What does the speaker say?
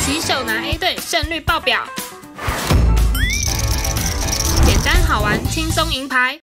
旗手拿 A 队，胜率爆表。简单好玩，轻松赢牌。